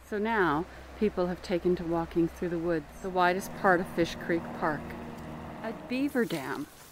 So now people have taken to walking through the woods, the widest part of Fish Creek Park. A beaver dam